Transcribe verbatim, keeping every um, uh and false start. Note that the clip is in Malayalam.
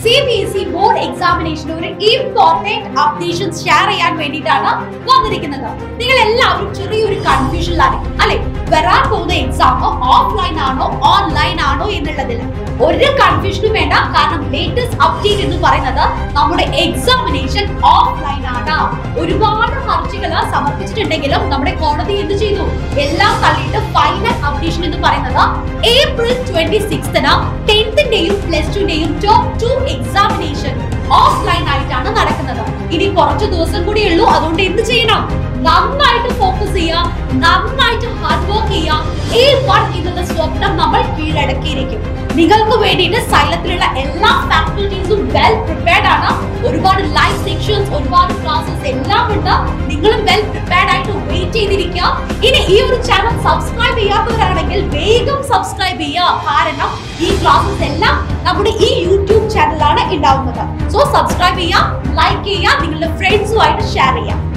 C B S E board examination ഒരു important updations share ചെയ്യാൻ വേണ്ടിയിട്ടാണ് വന്നിരിക്കുന്നത്. നിങ്ങൾ എല്ലാവരും ചെറിയൊരു കൺഫ്യൂഷനിലാണ് അല്ലെ? വരാൻ പോകുന്ന എക്സാം ഓഫ്ലൈൻ ആണോ ഓൺലൈൻ ആണോ എന്നുള്ളതിൽ ഒരു കൺഫ്യൂഷനും വേണ്ട. കാരണം ലേറ്റസ്റ്റ് അപ്ഡേറ്റ് എന്ന് പറയുന്നത് നമ്മുടെ എക്സാമിനേഷൻ ഓഫ്ലൈൻ ആണ്. ഒരുപാട് ഹർജികൾ സമർപ്പിച്ചിട്ടുണ്ടെങ്കിലും നമ്മുടെ കോടതി എന്ത് ചെയ്തു? എല്ലാം തള്ളിയിട്ട് ഫൈനൽ അപ്ഡേഷൻ എന്ന് പറയുന്നത് ഏപ്രിൽ ട്വന്റി സിക്സ്തിന് ടെൻത്തിന്റെയും പ്ലസ് ടുന്റെയും ടോപ്പ് ടു എക്സാമിനേഷൻ ഓഫ്ലൈൻ ആയിട്ടാണ് നടക്കുന്നത്. ഇനി കുറച്ച് ദിവസം കൂടി ഉള്ളൂ. അതുകൊണ്ട് എന്ത് ചെയ്യണം? നന്നായിട്ട് ഫോക്കസ് ചെയ്യാം, നന്നായിട്ട് ഹാർഡ് വർക്ക് ചെയ്യാം. എ വൺ എന്നുള്ള സ്വപ്നം നമ്മൾ കീഴടക്കിയിരിക്കും. നിങ്ങൾക്ക് വേണ്ടിയിട്ട് സൈലത്തിലുള്ള എല്ലാ ഫാക്കൽറ്റീസും വെൽ പ്രിപ്പയർഡ് ആണ്. ഒരുപാട് ലൈവ് സെക്ഷൻസ്, ഒരുപാട് ക്ലാസ്സസ് എല്ലാം ഉണ്ട്. നിങ്ങളും വെൽ പ്രിപ്പയർഡ് ആയിട്ട് വെയിറ്റ് ചെയ്തിരിക്കുക. ഇനി ഈ ഒരു ചാനൽ സബ്സ്ക്രൈബ് ചെയ്യാത്തവരാണെങ്കിൽ വേഗം സബ്സ്ക്രൈബ് ചെയ്യുക. കാരണം ഈ ക്ലാസ്സസ് എല്ലാം നമ്മുടെ ഈ യൂട്യൂബ് ചാനലാണ് ഉണ്ടാവുന്നത്. സോ സബ്സ്ക്രൈബ് ചെയ്യാം, ലൈക്ക് ചെയ്യാം, നിങ്ങളുടെ ഫ്രണ്ട്സുമായിട്ട് ഷെയർ ചെയ്യാം.